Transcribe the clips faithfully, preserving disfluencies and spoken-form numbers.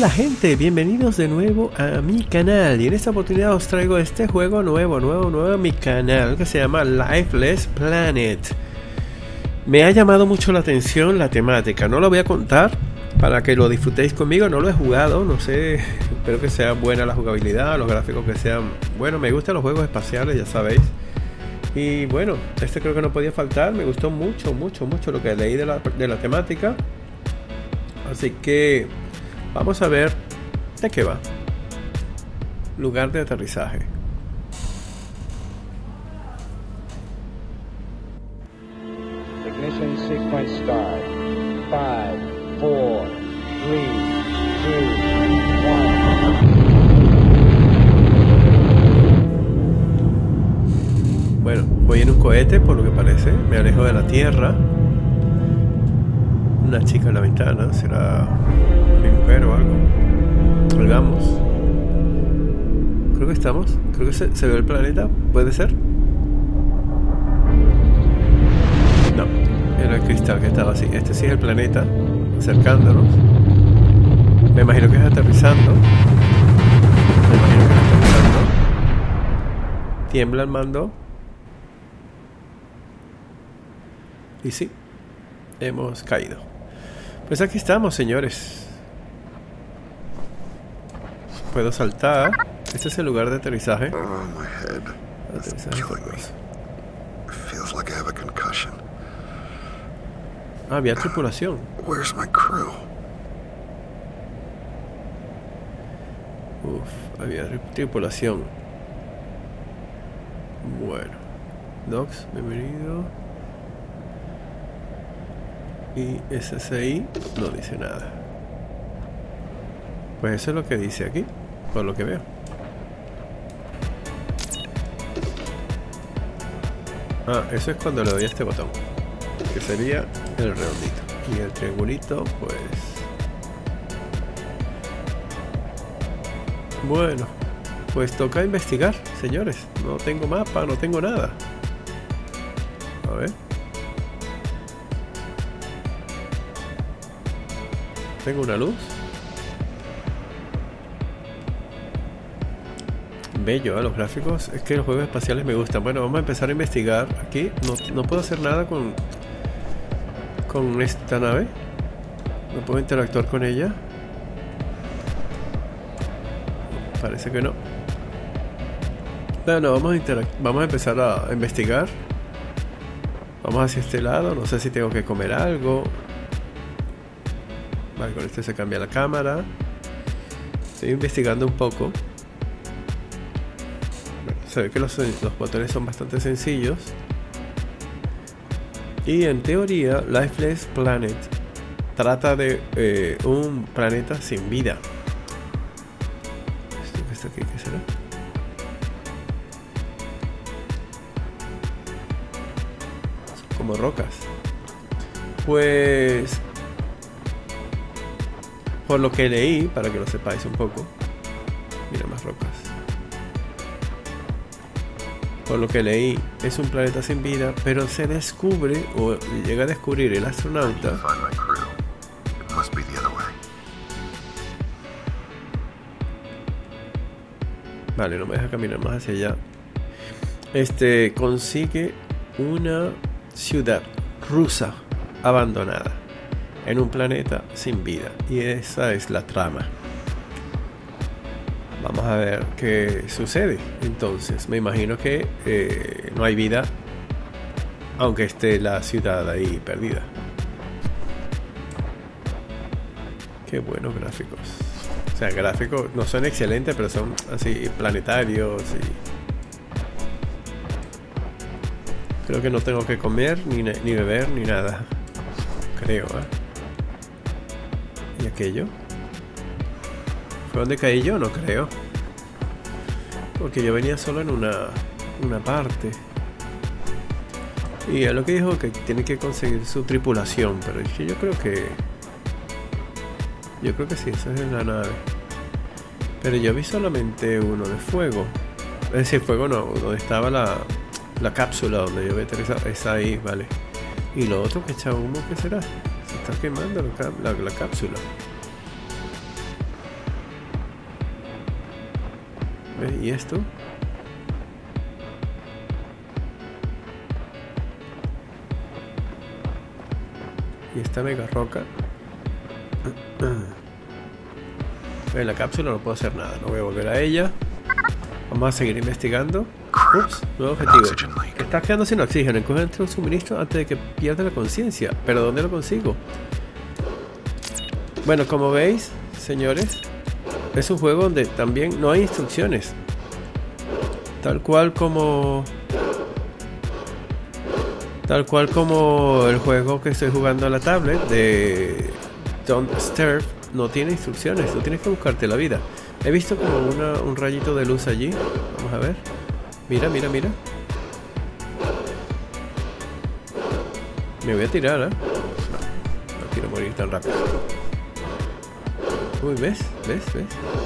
Hola gente, bienvenidos de nuevo a mi canal y en esta oportunidad os traigo este juego nuevo, nuevo, nuevo a mi canal que se llama Lifeless Planet. Me ha llamado mucho la atención la temática, no lo voy a contar para que lo disfrutéis conmigo, no lo he jugado, no sé, espero que sea buena la jugabilidad, los gráficos que sean, bueno, me gustan los juegos espaciales, ya sabéis. Y bueno, este creo que no podía faltar, me gustó mucho, mucho, mucho lo que leí de la, de la temática. Así que vamos a ver de qué va. Lugar de aterrizaje. Ignition sequence start. five, four, three, two, one. Bueno, voy en un cohete por lo que parece. Me alejo de la Tierra. Una chica en la ventana, será mi mujer o algo. Colgamos. Creo que estamos. Creo que se, se ve el planeta. ¿Puede ser? No, era el cristal que estaba así. Este sí es el planeta. Acercándonos. Me imagino que es aterrizando. Me imagino que es aterrizando. Tiembla el mando. Y sí, hemos caído. Pues aquí estamos, señores. Puedo saltar. Este es el lugar de aterrizaje. Oh, my head. Aterrizaje famoso. Feels like I have a concussion. Ah, había tripulación. Where's my crew? Uf, había tripulación. Bueno. Docs, bienvenido. Y S S I no dice nada. Pues eso es lo que dice aquí, por lo que veo. Ah, eso es cuando le doy a este botón, que sería el redondito. Y el triangulito, pues... Bueno, pues toca investigar, señores. No tengo mapa, no tengo nada. A ver. Tengo una luz. Bello, ¿eh? Los gráficos. Es que los juegos espaciales me gustan. Bueno, vamos a empezar a investigar. Aquí no, no puedo hacer nada con Con esta nave. No puedo interactuar con ella. Parece que no. Bueno, vamos a, vamos a empezar a investigar. Vamos hacia este lado. No sé si tengo que comer algo. Vale, con esto se cambia la cámara. Estoy investigando un poco. Bueno, se ve que los, los botones son bastante sencillos. Y en teoría, Lifeless Planet trata de eh, un planeta sin vida. ¿Esto que está aquí qué será? Son como rocas. Pues... Por lo que leí, para que lo sepáis un poco. Mira, más rocas. Por lo que leí, es un planeta sin vida, pero se descubre, o llega a descubrir el astronauta. Vale, no me deja caminar más hacia allá. Este, consigue una ciudad rusa abandonada en un planeta sin vida, y esa es la trama. Vamos a ver qué sucede. Entonces, me imagino que eh, no hay vida, aunque esté la ciudad ahí perdida. Qué buenos gráficos. O sea, gráficos no son excelentes, pero son así planetarios. Y... creo que no tengo que comer, ni, ni beber, ni nada. Creo, ¿eh? ¿Y aquello? ¿Fue donde caí yo? No creo. Porque yo venía solo en una, una parte. Y es lo que dijo, que tiene que conseguir su tripulación. Pero es que yo creo que... Yo creo que sí, eso es en la nave. Pero yo vi solamente uno de fuego. Es decir, fuego no, donde estaba la, la cápsula donde yo voy a aterrizar. Esa ahí, vale. Y lo otro que echa humo, ¿qué será? Se está quemando la, la, la cápsula. ¿Ves? ¿Y esto? Y esta mega roca. En la cápsula no puedo hacer nada. No voy a volver a ella. Vamos a seguir investigando. Ups, nuevo objetivo. Estás quedando sin oxígeno. Encuentra un suministro antes de que pierda la conciencia. ¿Pero dónde lo consigo? Bueno, como veis, señores, es un juego donde también no hay instrucciones. Tal cual como... Tal cual como el juego que estoy jugando a la tablet de Don't Starve, no tiene instrucciones, tú tienes que buscarte la vida. He visto como una, un rayito de luz allí. Vamos a ver. Mira, mira, mira. Me voy a tirar, ¿eh? No quiero morir tan rápido. Uy, ¿ves? ¿Ves? ¿Ves?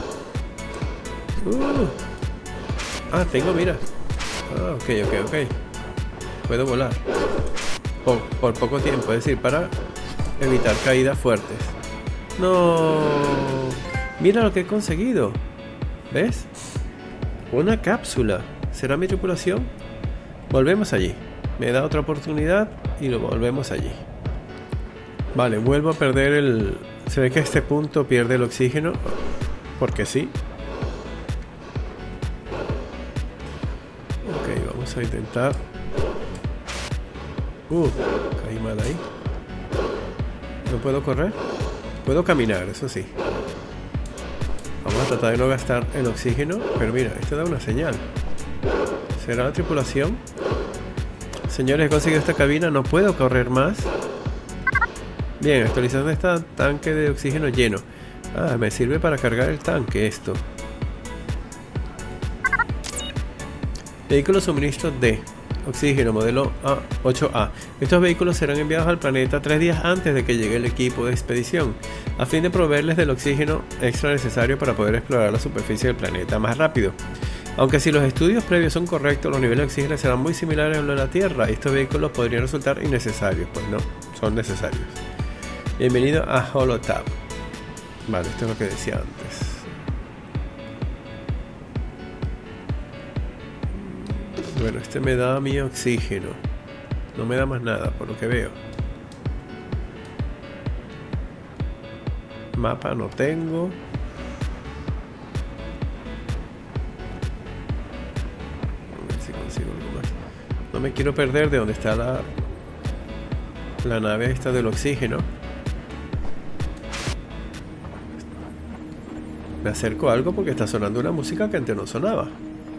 Uh. Ah, tengo, mira. Ah, ok, ok, ok. Puedo volar. Por, por poco tiempo, es decir, para evitar caídas fuertes. No. Mira lo que he conseguido. ¿Ves? Una cápsula. ¿Será mi tripulación? Volvemos allí. Me da otra oportunidad y lo volvemos allí. Vale, vuelvo a perder el... Se ve que a este punto pierde el oxígeno. Porque sí. Ok, vamos a intentar. Uh, caí mal ahí. ¿No puedo correr? Puedo caminar, eso sí. Vamos a tratar de no gastar el oxígeno. Pero mira, esto da una señal. ¿Será la tripulación? Señores, he conseguido esta cabina. No puedo correr más. Bien, actualización de este tanque de oxígeno lleno. Ah, me sirve para cargar el tanque esto. Vehículo suministro D. Oxígeno, modelo A ocho A. Estos vehículos serán enviados al planeta tres días antes de que llegue el equipo de expedición, a fin de proveerles del oxígeno extra necesario para poder explorar la superficie del planeta más rápido. Aunque si los estudios previos son correctos, los niveles de oxígeno serán muy similares a los de la Tierra, y estos vehículos podrían resultar innecesarios. Pues no, son necesarios. Bienvenido a Holotab. Vale, esto es lo que decía antes. Bueno, este me da mi oxígeno. No me da más nada, por lo que veo. Mapa no tengo. A ver si consigo algo más. No me quiero perder de donde está la, la nave esta del oxígeno. Me acerco a algo porque está sonando una música que antes no sonaba.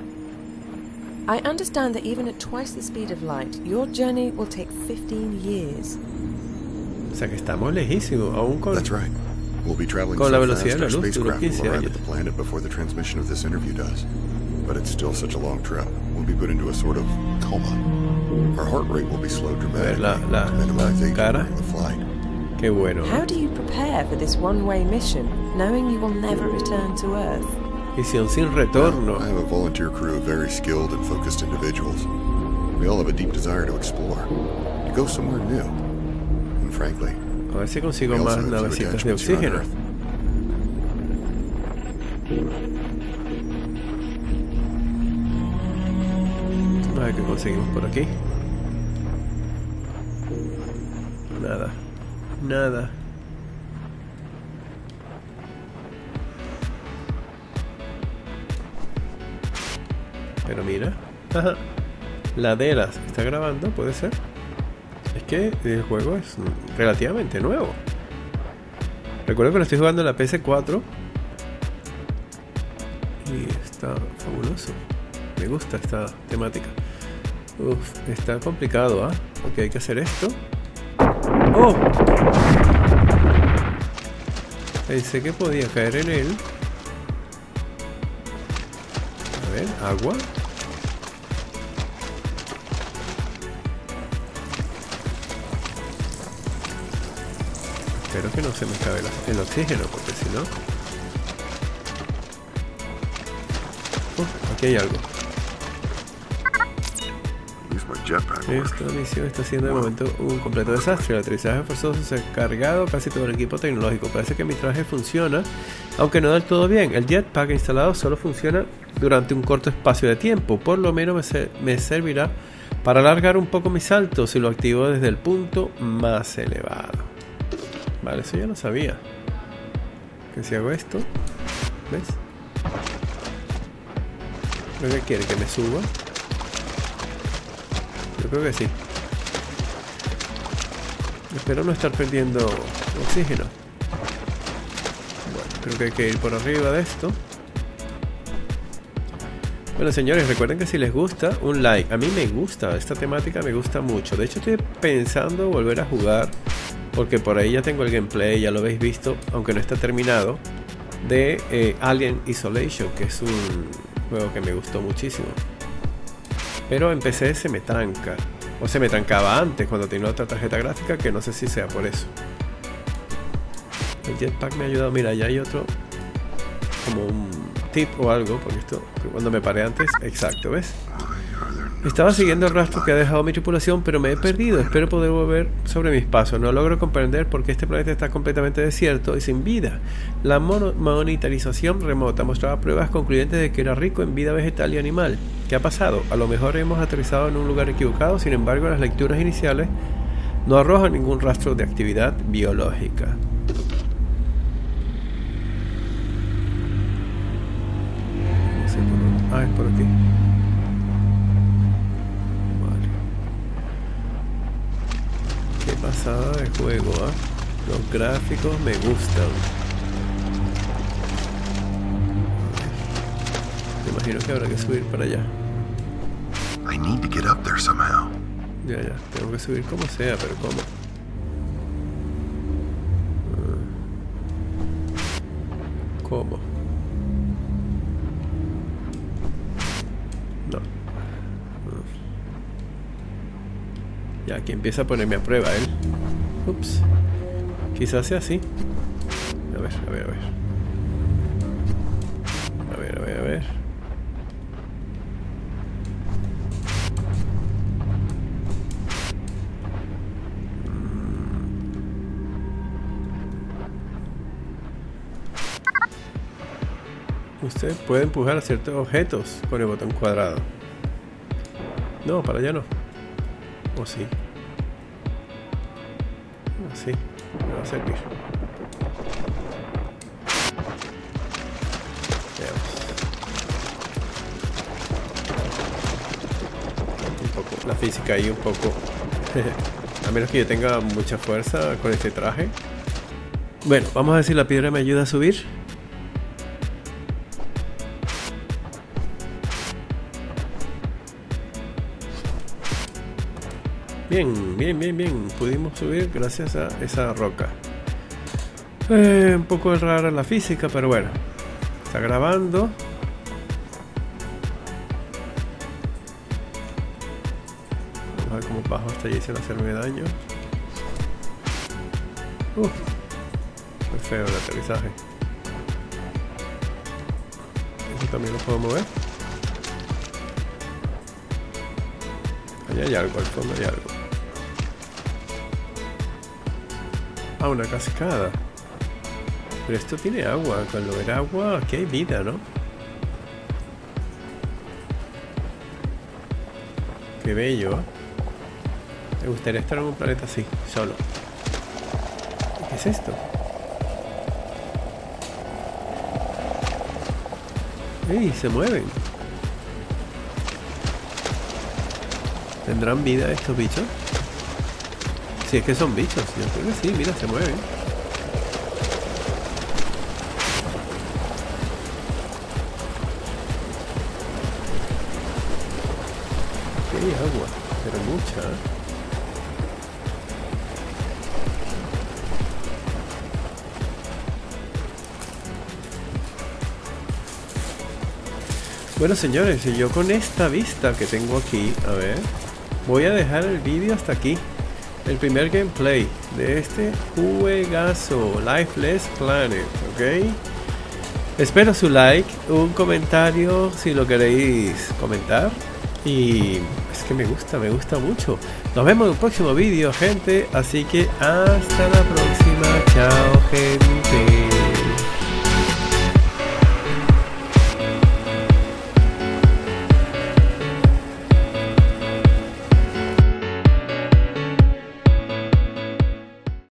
I understand that even at twice the speed of light, your journey will take fifteen years. O sea que estamos lejísimos, aún con, That's right. We'll be traveling con so la fast velocidad de our la luz, duró spacecraft quince will arrive años. at the planet before the transmission of this interview does. But it's still such a long trip. We'll be put into a sort of coma. Our heart rate will be slowed dramatically la- la- to minimize la aging cara. during the flight. Qué bueno. How do you prepare for this one-way mission, knowing you will never return to Earth? Misión sin retorno. I have a volunteer crew of very skilled and focused individuals. We all have a deep desire to explore, to go somewhere new. And frankly, A ver si we consigo also más have few navecitas de attachments here on oxígeno. Earth. A ver qué conseguimos por aquí. Nada. Nada. Pero mira. Ajá. Laderas. ¿Está grabando? ¿Puede ser? Es que el juego es relativamente nuevo. Recuerdo que lo estoy jugando en la P S cuatro. Y está fabuloso. Me gusta esta temática. Uf, está complicado, ¿ah? ¿eh? Porque hay que hacer esto. ¡Oh! Pensé que podía caer en él. A ver, agua. Espero que no se me acabe la- el oxígeno, porque si no... Use my jetpack work. Esta misión está siendo de momento un completo desastre. El aterrizaje forzoso se ha cargado casi todo el equipo tecnológico. Parece que mi traje funciona, aunque no del todo bien. El jetpack instalado solo funciona durante un corto espacio de tiempo. Por lo menos me, se me servirá para alargar un poco mi salto si lo activo desde el punto más elevado. Vale, eso ya lo sabía. Que si hago esto, ¿ves? Creo que quiere que me suba. Yo creo que sí. Espero no estar perdiendo oxígeno. Bueno, creo que hay que ir por arriba de esto. Bueno, señores, recuerden que si les gusta, un like. A mí me gusta, esta temática me gusta mucho. De hecho, estoy pensando volver a jugar, porque por ahí ya tengo el gameplay, ya lo habéis visto, aunque no está terminado, de eh, Alien Isolation, que es un juego que me gustó muchísimo. Pero en P C se me tranca, o se me trancaba antes cuando tenía otra tarjeta gráfica, que no sé si sea por eso. El jetpack me ha ayudado. Mira, ya hay otro, como un tip o algo, porque esto, cuando me paré antes, exacto, ¿ves? Estaba siguiendo el rastro que ha dejado mi tripulación, pero me he perdido. Espero poder volver sobre mis pasos. No logro comprender por qué este planeta está completamente desierto y sin vida. La monitorización remota mostraba pruebas concluyentes de que era rico en vida vegetal y animal. ¿Qué ha pasado? A lo mejor hemos aterrizado en un lugar equivocado. Sin embargo, las lecturas iniciales no arrojan ningún rastro de actividad biológica. No sé por dónde. Ah, es por aquí. Qué pasada de juego, ¿eh? Los gráficos me gustan. Me imagino que habrá que subir para allá. I need to get up there somehow. Ya, ya, tengo que subir como sea, pero ¿cómo? ¿Cómo? No. Ya, aquí empieza a ponerme a prueba él. Ups. Quizás sea así. A ver, a ver, a ver. A ver, a ver, a ver. Usted puede empujar a ciertos objetos con el botón cuadrado. No, para allá no. ¿O sí? No, sí, me va a servir. Veamos. Un poco, la física ahí un poco. A menos que yo tenga mucha fuerza con este traje. Bueno, vamos a ver si la piedra me ayuda a subir. Bien, bien, bien, bien. Pudimos subir gracias a esa roca. Eh, un poco rara la física, pero bueno. Está grabando. Vamos a ver cómo bajo hasta allí sin hacerme daño. Uf, muy feo el aterrizaje. Eso también lo puedo mover. Allá hay algo, al fondo hay algo. Ah, una cascada. Pero esto tiene agua. Cuando ver agua, aquí hay vida, ¿no? Qué bello, ¿eh? Me gustaría estar en un planeta así, solo. ¿Qué es esto? ¡Ey! Se mueven. ¿Tendrán vida estos bichos? Si es que son bichos, yo creo que sí, mira, se mueven. Aquí hay agua, pero mucha. Bueno, señores, y yo con esta vista que tengo aquí, a ver, voy a dejar el vídeo hasta aquí. El primer gameplay de este juegazo, Lifeless Planet, ¿ok? Espero su like, un comentario si lo queréis comentar. Y es que me gusta, me gusta mucho. Nos vemos en un próximo vídeo, gente. Así que hasta la próxima. Chao.